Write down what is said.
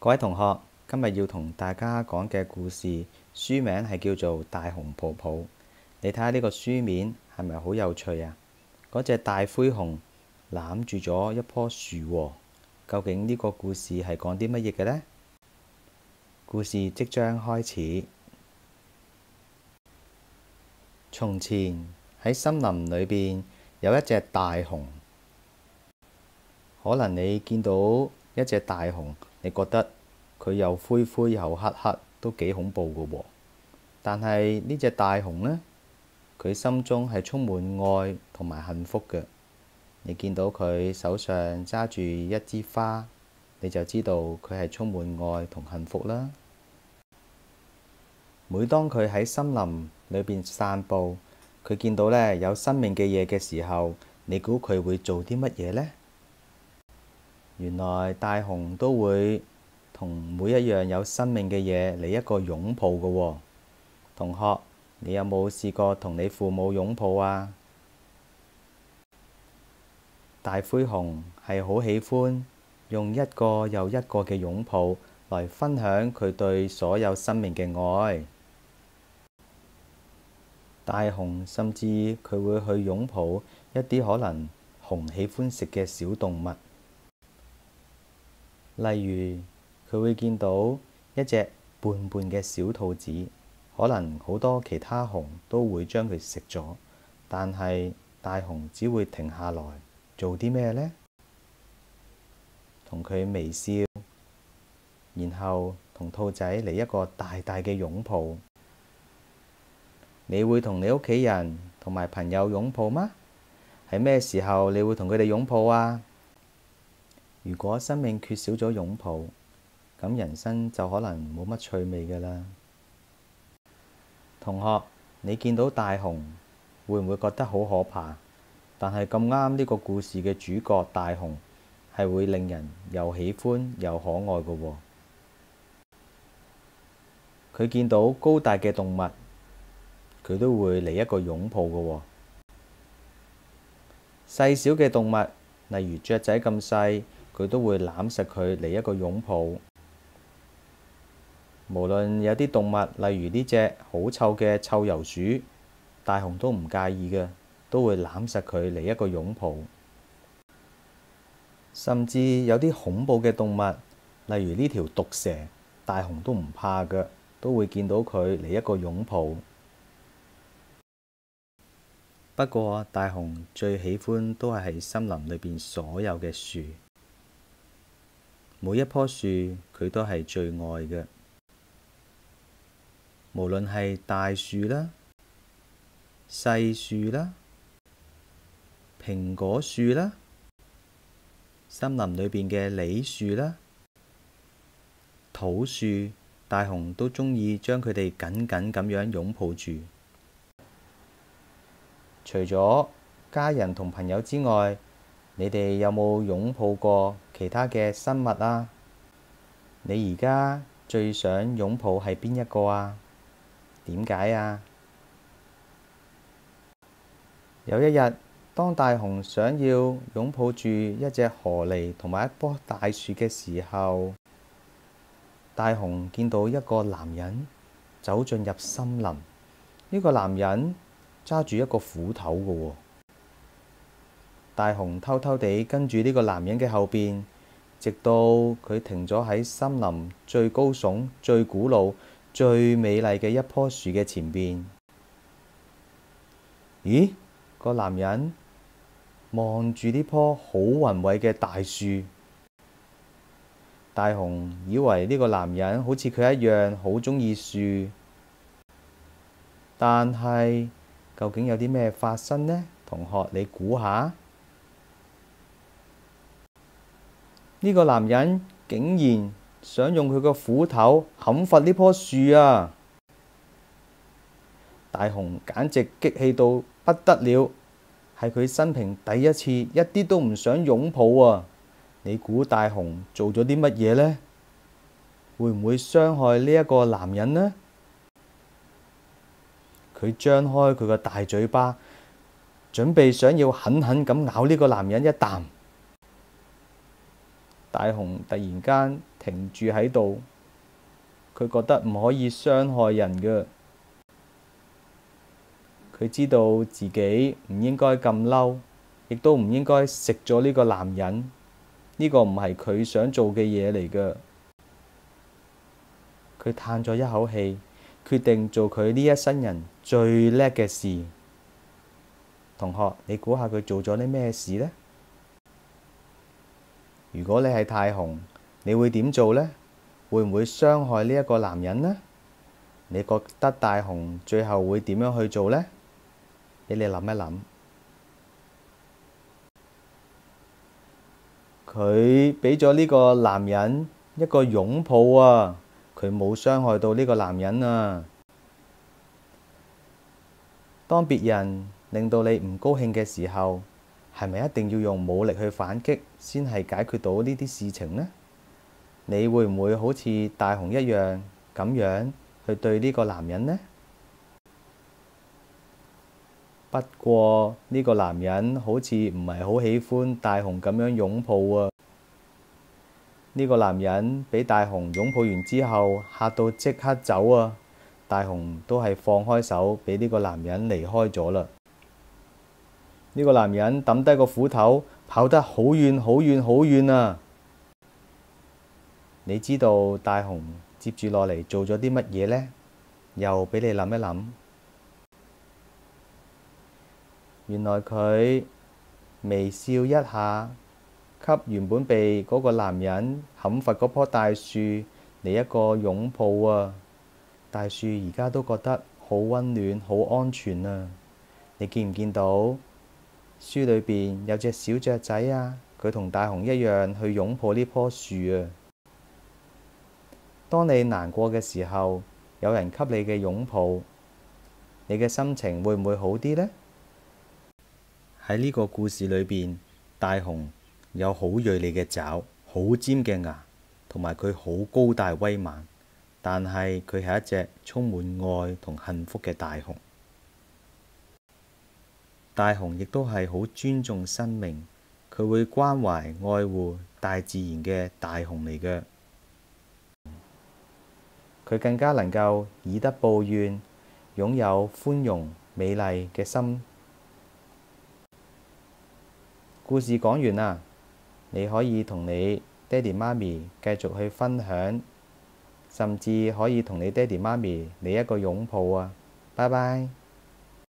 各位同學，今日要同大家講嘅故事書名係叫做《大熊抱抱》。你睇下呢個書面係咪好有趣啊？嗰隻大灰熊攬住咗一棵樹喎。究竟呢個故事係講啲乜嘢嘅呢？故事即將開始。從前喺森林裏邊有一隻大熊。可能你見到一隻大熊，你覺得佢又灰灰又黑黑，都幾恐怖㗎喎。但係呢隻大熊呢，佢心中係充滿愛同埋幸福嘅。你見到佢手上揸住一支花，你就知道佢係充滿愛同幸福啦。每當佢喺森林裏邊散步，佢見到呢有生命嘅嘢嘅時候，你估佢會做啲乜嘢呢？原來大熊都會同每一樣有生命嘅嘢嚟一個擁抱㗎喎。同學，你有冇試過同你父母擁抱啊？大灰熊係好喜歡用一個又一個嘅擁抱來分享佢對所有生命嘅愛。大熊甚至佢會去擁抱一啲可能熊喜歡食嘅小動物。例如，佢會見到一隻胖胖嘅小兔子，可能好多其他熊都會將佢食咗，但係大熊只會停下來做啲咩呢？同佢微笑，然後同兔仔嚟一個大大嘅擁抱。你會同你屋企人同埋朋友擁抱嗎？喺咩時候你會同佢哋擁抱啊？如果生命缺少咗擁抱，咁人生就可能冇乜趣味㗎喇。同學，你見到大熊會唔會覺得好可怕？但係咁啱呢個故事嘅主角大熊係會令人又喜歡又可愛㗎喎。佢見到高大嘅動物，佢都會嚟一個擁抱㗎喎。細小嘅動物，例如雀仔咁細，佢都會攬實佢嚟一個擁抱。無論有啲動物，例如呢隻好臭嘅臭鼬鼠，大熊都唔介意嘅，都會攬實佢嚟一個擁抱。甚至有啲恐怖嘅動物，例如呢條毒蛇，大熊都唔怕嘅，都會見到佢嚟一個擁抱。不過大熊最喜歡都係喺森林裏邊所有嘅樹。每一棵樹佢都係最愛嘅，無論係大樹啦、細樹啦、蘋果樹啦、森林裏邊嘅梨樹啦、桃樹，大熊都鍾意將佢哋緊緊咁樣擁抱住。除咗家人同朋友之外，你哋有冇擁抱過其他嘅生物啊？你而家最想擁抱係邊一個啊？點解啊？有一日，當大熊想要擁抱住一隻河狸同埋一棵大樹嘅時候，大熊見到一個男人走進入森林。呢個男人揸住一個斧頭㗎喎。大熊偷偷地跟住呢個男人嘅後邊，直到佢停咗喺森林最高聳、最古老、最美麗嘅一棵樹嘅前邊。咦？個男人望住呢棵好宏偉嘅大樹，大熊以為呢個男人好似佢一樣好鍾意樹，但係究竟有啲咩發生呢？同學，你估下？呢個男人竟然想用佢個斧頭砍伐呢棵樹啊！大熊簡直激氣到不得了，係佢生平第一次一啲都唔想擁抱啊！你估大熊做咗啲乜嘢呢？會唔會傷害呢一個男人呢？佢張開佢個大嘴巴，準備想要狠狠咁咬呢個男人一啖。大熊突然間停住喺度。佢覺得唔可以傷害人嘅。佢知道自己唔應該咁嬲，亦都唔應該食咗呢個男人。呢個唔係佢想做嘅嘢嚟嘅。佢嘆咗一口氣，決定做佢呢一生人最叻嘅事。同學，你估下佢做咗啲咩事呢？如果你係太紅，你會點做呢？會唔會傷害呢一個男人呢？你覺得大雄最後會點樣去做呢？俾你諗一諗。佢俾咗呢個男人一個擁抱啊！佢冇傷害到呢個男人啊！當別人令到你唔高興嘅時候，係咪一定要用武力去反擊先係解決到呢啲事情呢？你會唔會好似大雄一樣咁樣去對呢個男人呢？不過呢個男人好似唔係好喜歡大雄咁樣擁抱啊！呢個男人俾大雄擁抱完之後嚇到即刻走啊！大雄都係放開手俾呢個男人離開咗啦。呢個男人抌低個斧頭，跑得好遠好遠好遠啊！你知道大雄接住落嚟做咗啲乜嘢呢？又俾你諗一諗。原來佢微笑一下，給原本被嗰個男人砍伐嗰棵大樹嚟一個擁抱啊！大樹而家都覺得好溫暖、好安全啊！你見唔見到書裏邊有隻小雀仔啊？佢同大雄一樣去擁抱呢棵樹啊！當你難過嘅時候，有人給你嘅擁抱，你嘅心情會唔會好啲呢？喺呢個故事裏邊，大雄有好銳利嘅爪，好尖嘅牙，同埋佢好高大威猛。但係佢係一隻充滿愛同幸福嘅大雄。大雄亦都係好尊重生命，佢會關懷愛護大自然嘅大雄嚟嘅。佢更加能夠以德報怨，擁有寬容美麗嘅心。故事講完啦，你可以同你爹哋媽咪繼續去分享，甚至可以同你爹哋媽咪嚟一個擁抱啊！拜拜。